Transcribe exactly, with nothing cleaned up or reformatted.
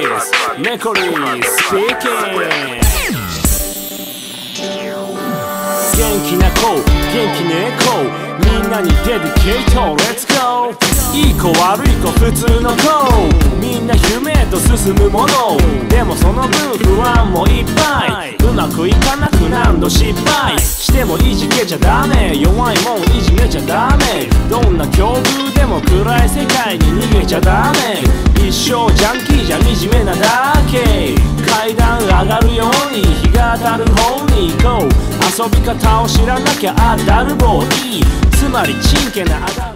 is ネコリースピーキング。元気な子、元気ねえ子、みんなにデディケート、レッツゴー。いい子悪い子普通の子、みんな夢へと進むもの。でもその分不安もいっぱい、うまくいかなく何度失敗してもいじけちゃダメ、弱いもんいじめちゃダメ。どんな境遇でも暗い世界に逃げちゃダメ。一生ジャンキーじゃ惨めなだけ。階段上がるように日が当たる方に行こう。遊び方を知らなきゃアダルボーイ、つまりチンケなアダル